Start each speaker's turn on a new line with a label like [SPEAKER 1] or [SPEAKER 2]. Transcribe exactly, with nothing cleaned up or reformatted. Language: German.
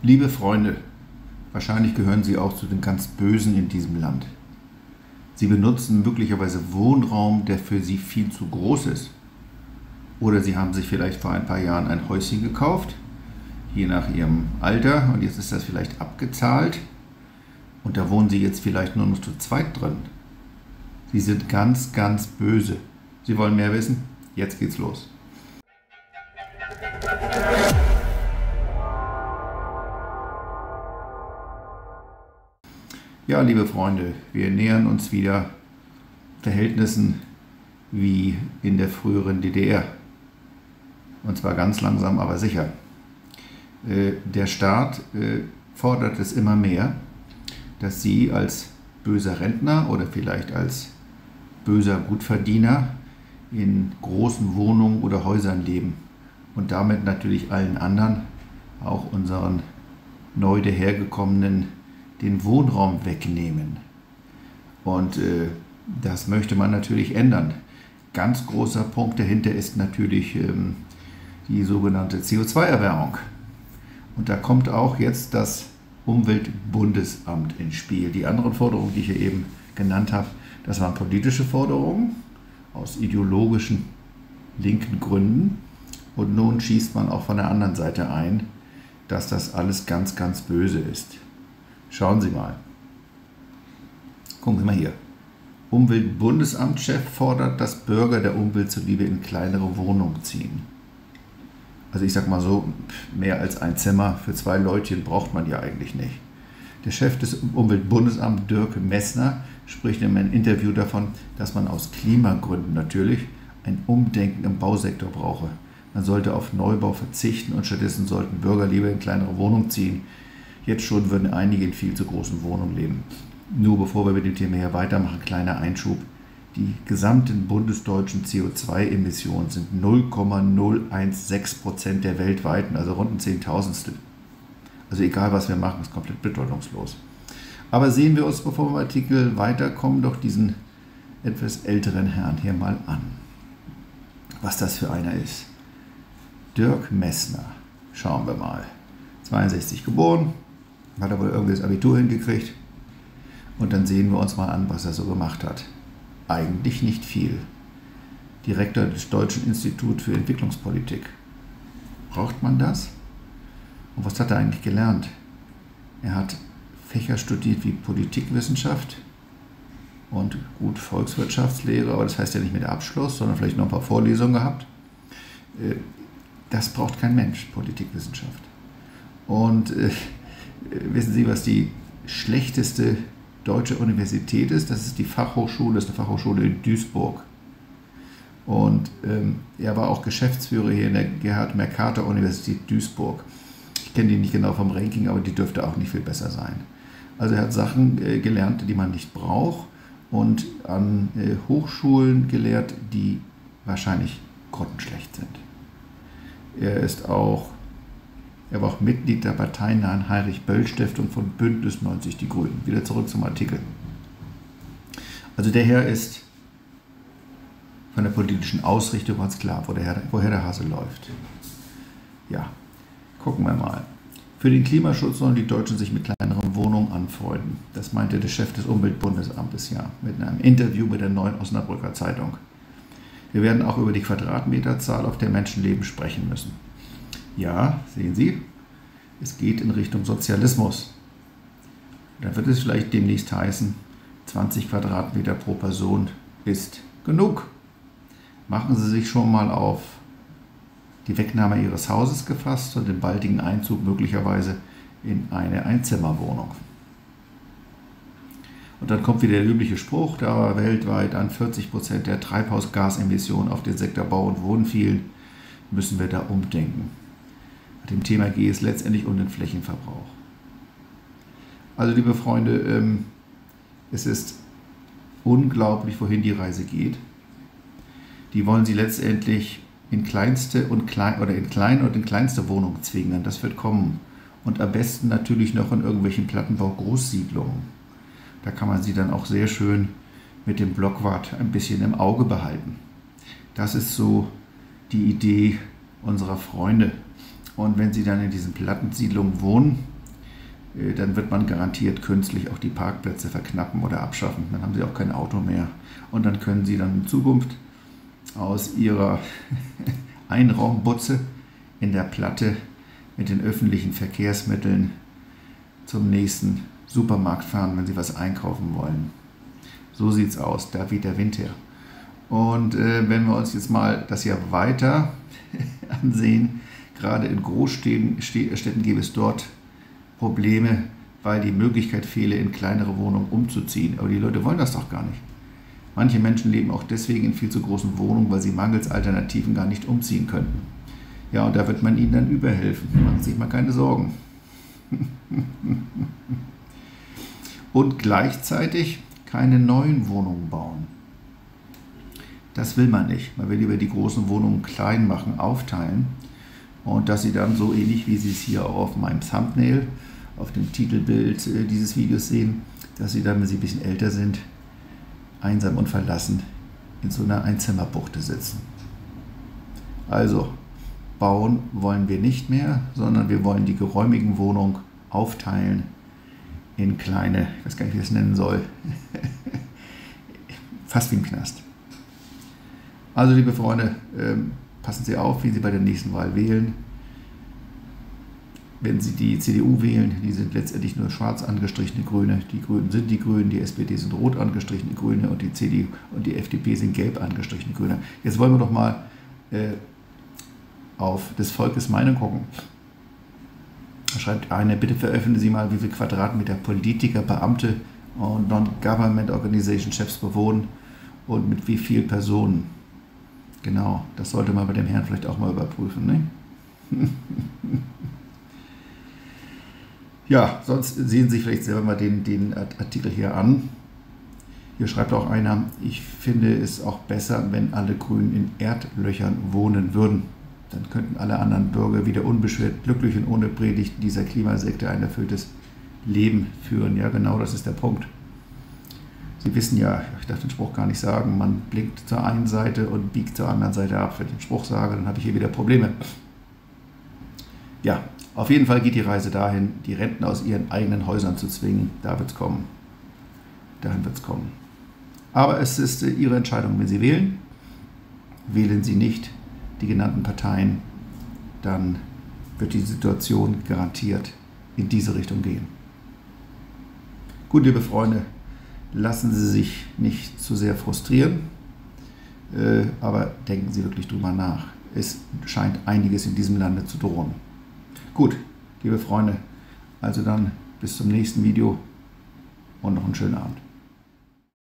[SPEAKER 1] Liebe Freunde, wahrscheinlich gehören Sie auch zu den ganz Bösen in diesem Land. Sie benutzen möglicherweise Wohnraum, der für Sie viel zu groß ist. Oder Sie haben sich vielleicht vor ein paar Jahren ein Häuschen gekauft, je nach Ihrem Alter, und jetzt ist das vielleicht abgezahlt und da wohnen Sie jetzt vielleicht nur noch zu zweit drin. Sie sind ganz, ganz böse. Sie wollen mehr wissen? Jetzt geht's los. Ja, liebe Freunde, wir nähern uns wieder Verhältnissen wie in der früheren D D R. Und zwar ganz langsam, aber sicher. Der Staat fordert es immer mehr, dass Sie als böser Rentner oder vielleicht als böser Gutverdiener in großen Wohnungen oder Häusern leben und damit natürlich allen anderen, auch unseren neu dahergekommenen, den Wohnraum wegnehmen. Und äh, das möchte man natürlich ändern. Ganz großer Punkt dahinter ist natürlich ähm, die sogenannte C O zwei Erwärmung. Und da kommt auch jetzt das Umweltbundesamt ins Spiel. Die anderen Forderungen, die ich hier eben genannt habe, das waren politische Forderungen aus ideologischen linken Gründen. Und nun schießt man auch von der anderen Seite ein, dass das alles ganz, ganz böse ist. Schauen Sie mal. Gucken Sie mal hier. Umweltbundesamtschef fordert, dass Bürger der Umwelt zuliebe in kleinere Wohnungen ziehen. Also ich sag mal so, mehr als ein Zimmer für zwei Leutchen braucht man ja eigentlich nicht. Der Chef des Umweltbundesamts, Dirk Messner, spricht in einem Interview davon, dass man aus Klimagründen natürlich ein Umdenken im Bausektor brauche. Man sollte auf Neubau verzichten und stattdessen sollten Bürger lieber in kleinere Wohnungen ziehen. Jetzt schon würden einige in viel zu großen Wohnungen leben. Nur bevor wir mit dem Thema hier weitermachen, kleiner Einschub. Die gesamten bundesdeutschen C O zwei Emissionen sind null Komma null sechzehn Prozent der weltweiten, also rund ein Zehntausendstel. Also egal, was wir machen, ist komplett bedeutungslos. Aber sehen wir uns, bevor wir im Artikel weiterkommen, doch diesen etwas älteren Herrn hier mal an. Was das für einer ist. Dirk Messner. Schauen wir mal. zweiundsechzig geboren. Hat er wohl irgendwie das Abitur hingekriegt. Und dann sehen wir uns mal an, was er so gemacht hat. Eigentlich nicht viel. Direktor des Deutschen Instituts für Entwicklungspolitik. Braucht man das? Und was hat er eigentlich gelernt? Er hat Fächer studiert wie Politikwissenschaft und gut Volkswirtschaftslehre, aber das heißt ja nicht mit Abschluss, sondern vielleicht noch ein paar Vorlesungen gehabt. Das braucht kein Mensch, Politikwissenschaft. Und äh, wissen Sie, was die schlechteste deutsche Universität ist? Das ist die Fachhochschule, das ist eine Fachhochschule in Duisburg. Und ähm, er war auch Geschäftsführer hier in der Gerhard-Mercator-Universität Duisburg. Ich kenne die nicht genau vom Ranking, aber die dürfte auch nicht viel besser sein. Also er hat Sachen äh, gelernt, die man nicht braucht und an äh, Hochschulen gelehrt, die wahrscheinlich grottenschlecht sind. Er ist auch Er war auch Mitglied der parteinahen Heinrich-Böll-Stiftung von Bündnis neunzig Die Grünen. Wieder zurück zum Artikel. Also der Herr ist von der politischen Ausrichtung ganz klar, wo der Herr, woher der Hase läuft. Ja, gucken wir mal. Für den Klimaschutz sollen die Deutschen sich mit kleineren Wohnungen anfreunden. Das meinte der Chef des Umweltbundesamtes ja mit einem Interview mit der Neuen Osnabrücker Zeitung. Wir werden auch über die Quadratmeterzahl, auf der Menschen leben, sprechen müssen. Ja, sehen Sie, es geht in Richtung Sozialismus. Dann wird es vielleicht demnächst heißen, zwanzig Quadratmeter pro Person ist genug. Machen Sie sich schon mal auf die Wegnahme Ihres Hauses gefasst und den baldigen Einzug möglicherweise in eine Einzimmerwohnung. Und dann kommt wieder der übliche Spruch, da weltweit an vierzig Prozent der Treibhausgasemissionen auf den Sektor Bau und Wohnen fielen, müssen wir da umdenken. Bei dem Thema geht es letztendlich um den Flächenverbrauch. Also liebe Freunde, es ist unglaublich, wohin die Reise geht. Die wollen Sie letztendlich in kleinste und klein oder in kleine und in kleinste Wohnungen zwingen. Das wird kommen. Und am besten natürlich noch in irgendwelchen Plattenbau-Großsiedlungen. Da kann man sie dann auch sehr schön mit dem Blockwart ein bisschen im Auge behalten. Das ist so die Idee unserer Freunde. Und wenn Sie dann in diesen Plattensiedlungen wohnen, dann wird man garantiert künstlich auch die Parkplätze verknappen oder abschaffen. Dann haben Sie auch kein Auto mehr. Und dann können Sie dann in Zukunft aus Ihrer Einraumbutze in der Platte mit den öffentlichen Verkehrsmitteln zum nächsten Supermarkt fahren, wenn Sie was einkaufen wollen. So sieht es aus, da weht der Wind her. Und äh, wenn wir uns jetzt mal das Jahr weiter ansehen, gerade in Großstädten Städten gäbe es dort Probleme, weil die Möglichkeit fehle, in kleinere Wohnungen umzuziehen. Aber die Leute wollen das doch gar nicht. Manche Menschen leben auch deswegen in viel zu großen Wohnungen, weil sie mangels Alternativen gar nicht umziehen könnten. Ja, und da wird man ihnen dann überhelfen. Machen Sie sich mal keine Sorgen. Und gleichzeitig keine neuen Wohnungen bauen. Das will man nicht. Man will lieber die großen Wohnungen klein machen, aufteilen. Und dass Sie dann so ähnlich, wie Sie es hier auch auf meinem Thumbnail, auf dem Titelbild dieses Videos sehen, dass Sie dann, wenn Sie ein bisschen älter sind, einsam und verlassen in so einer Einzimmerbuchte sitzen. Also, bauen wollen wir nicht mehr, sondern wir wollen die geräumigen Wohnungen aufteilen in kleine, ich weiß gar nicht, wie ich es nennen soll, fast wie im Knast. Also, liebe Freunde, ähm, passen Sie auf, wie Sie bei der nächsten Wahl wählen. Wenn Sie die C D U wählen, die sind letztendlich nur schwarz angestrichene Grüne. Die Grünen sind die Grünen, die S P D sind rot angestrichene Grüne und die C D U und die F D P sind gelb angestrichene Grüne. Jetzt wollen wir doch mal äh, auf des Volkes Meinung gucken. Da schreibt eine, bitte veröffentlichen Sie mal, wie viele Quadratmeter Politiker, Beamte und Non-Government Organization Chefs bewohnen und mit wie vielen Personen. Genau, das sollte man bei dem Herrn vielleicht auch mal überprüfen, ne? Ja, sonst sehen Sie sich vielleicht selber mal den, den Artikel hier an. Hier schreibt auch einer, ich finde es auch besser, wenn alle Grünen in Erdlöchern wohnen würden. Dann könnten alle anderen Bürger wieder unbeschwert, glücklich und ohne Predigten dieser Klimasekte ein erfülltes Leben führen. Ja, genau, das ist der Punkt. Sie wissen ja, ich darf den Spruch gar nicht sagen, man blinkt zur einen Seite und biegt zur anderen Seite ab. Wenn ich den Spruch sage, dann habe ich hier wieder Probleme. Ja, auf jeden Fall geht die Reise dahin, die Rentner aus ihren eigenen Häusern zu zwingen. Da wird es kommen. Dahin wird es kommen. Aber es ist äh, Ihre Entscheidung, wenn Sie wählen. Wählen Sie nicht die genannten Parteien, dann wird die Situation garantiert in diese Richtung gehen. Gut, liebe Freunde, lassen Sie sich nicht zu sehr frustrieren, äh, aber denken Sie wirklich drüber nach. Es scheint einiges in diesem Lande zu drohen. Gut, liebe Freunde, also dann bis zum nächsten Video und noch einen schönen Abend.